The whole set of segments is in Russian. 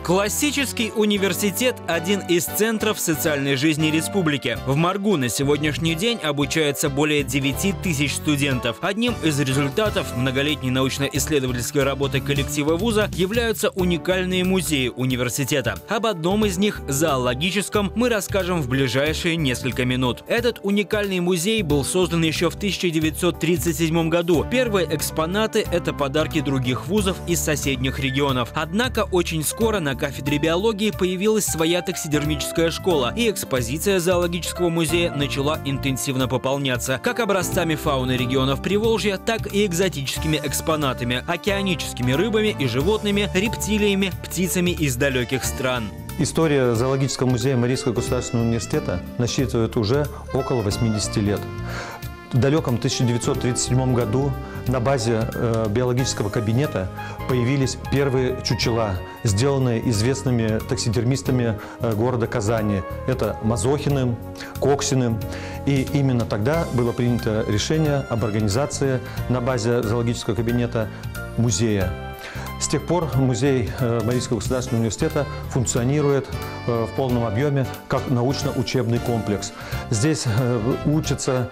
Классический университет – один из центров социальной жизни республики. В Маргу на сегодняшний день обучается более 9 тысяч студентов. Одним из результатов многолетней научно-исследовательской работы коллектива вуза являются уникальные музеи университета. Об одном из них, зоологическом, мы расскажем в ближайшие несколько минут. Этот уникальный музей был создан еще в 1937 году. Первые экспонаты – это подарки других вузов из соседних регионов. Однако очень скоро на кафедре биологии появилась своя таксидермическая школа, и экспозиция зоологического музея начала интенсивно пополняться как образцами фауны регионов Приволжья, так и экзотическими экспонатами – океаническими рыбами и животными, рептилиями, птицами из далеких стран. История зоологического музея Марийского государственного университета насчитывает уже около 80 лет. В далеком 1937 году на базе биологического кабинета появились первые чучела, сделанные известными таксидермистами города Казани. Это Мазохиным, Коксиным. И именно тогда было принято решение об организации на базе зоологического кабинета музея. С тех пор музей Марийского государственного университета функционирует в полном объеме как научно-учебный комплекс. Здесь учатся,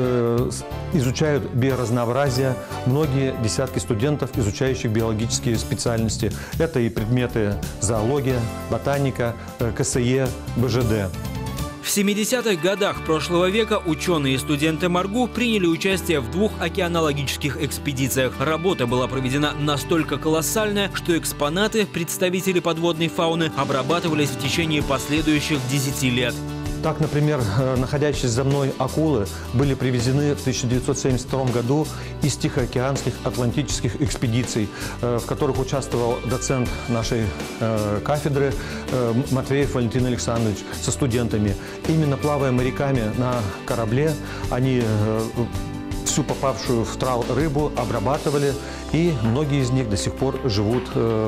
изучают биоразнообразие многие десятки студентов, изучающих биологические специальности. Это и предметы зоология, ботаника, КСЕ, БЖД. В 70-х годах прошлого века ученые и студенты Маргу приняли участие в 2 океанологических экспедициях. Работа была проведена настолько колоссальная, что экспонаты, представители подводной фауны, обрабатывались в течение последующих 10 лет. Так, например, находящиеся за мной акулы были привезены в 1972 году из Тихоокеанских атлантических экспедиций, в которых участвовал доцент нашей кафедры Матвеев Валентин Александрович со студентами. Именно плавая моряками на корабле, они всю попавшую в трал рыбу обрабатывали, и многие из них до сих пор живут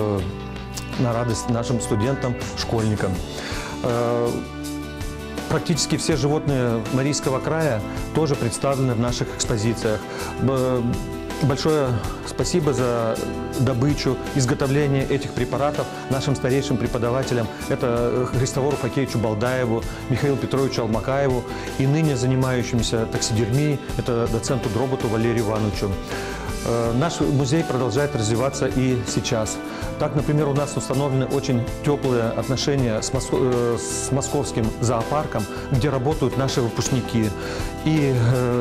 на радость нашим студентам, школьникам. Практически все животные Марийского края тоже представлены в наших экспозициях. Большое спасибо за добычу, изготовление этих препаратов нашим старейшим преподавателям. Это Христофору Факеевичу Балдаеву, Михаилу Петровичу Алмакаеву и ныне занимающимся таксидермией, это доценту Дроботу Валерию Ивановичу. Наш музей продолжает развиваться и сейчас. Так, например, у нас установлены очень теплые отношения с московским зоопарком, где работают наши выпускники. И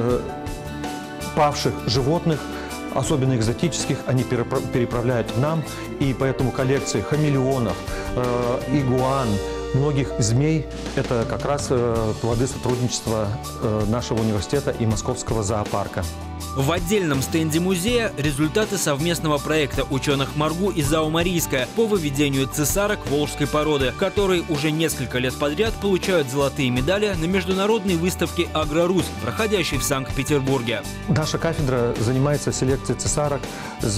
павших животных, особенно экзотических, они переправляют к нам. И поэтому коллекции хамелеонов, игуан, многих змей – это как раз плоды сотрудничества нашего университета и московского зоопарка. В отдельном стенде музея результаты совместного проекта ученых Маргу и ЗАО «Марийская» по выведению цесарок волжской породы, которые уже несколько лет подряд получают золотые медали на международной выставке «Агрорусь», проходящей в Санкт-Петербурге. Наша кафедра занимается селекцией цесарок с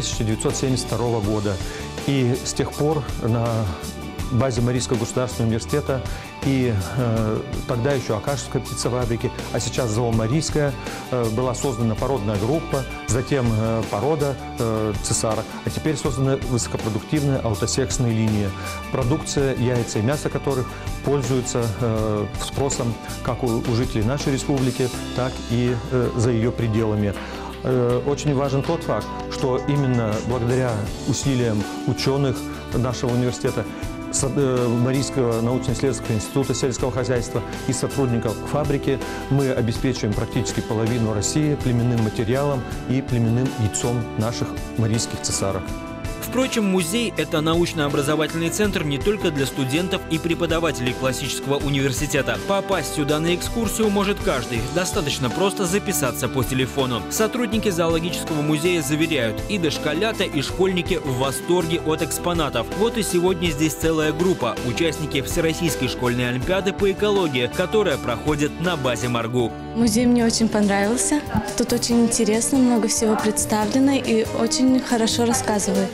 1972 года. И с тех пор на базе Марийского государственного университета и тогда еще Акашевской птицефабрики, а сейчас ЗАО «Марийская», была создана породная группа, затем порода цесарок, а теперь создана высокопродуктивная аутосексная линия. Продукция, яйца и мясо которых пользуются спросом как у жителей нашей республики, так и за ее пределами. Очень важен тот факт, что именно благодаря усилиям ученых нашего университета, Марийского научно-исследовательского института сельского хозяйства и сотрудников фабрики мы обеспечиваем практически половину России племенным материалом и племенным яйцом наших марийских цесарок. Впрочем, музей – это научно-образовательный центр не только для студентов и преподавателей классического университета. Попасть сюда на экскурсию может каждый. Достаточно просто записаться по телефону. Сотрудники зоологического музея заверяют, и дошколята, и школьники в восторге от экспонатов. Вот и сегодня здесь целая группа – участники Всероссийской школьной олимпиады по экологии, которая проходит на базе Маргу. Музей мне очень понравился. Тут очень интересно, много всего представлено и очень хорошо рассказывают.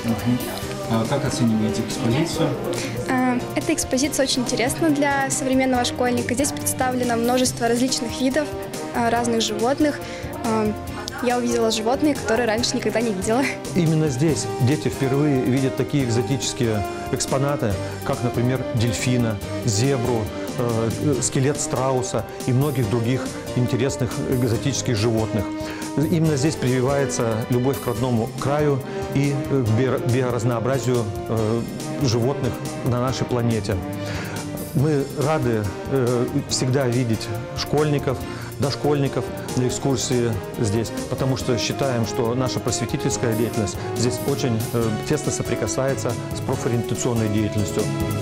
А как оцениваете экспозицию? Эта экспозиция очень интересна для современного школьника. Здесь представлено множество различных видов, разных животных. я увидела животные, которые раньше никогда не видела. Именно здесь дети впервые видят такие экзотические экспонаты, как, например, дельфина, зебру, скелет страуса и многих других интересных экзотических животных. Именно здесь прививается любовь к родному краю и к биоразнообразию животных на нашей планете. Мы рады всегда видеть школьников, дошкольников на экскурсии здесь, потому что считаем, что наша просветительская деятельность здесь очень тесно соприкасается с профориентационной деятельностью.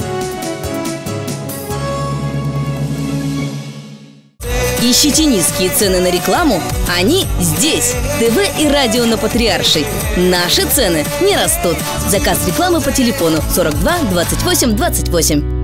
Ищите низкие цены на рекламу? Они здесь. ТВ и радио на Патриаршей. Наши цены не растут. Заказ рекламы по телефону 42 28 28.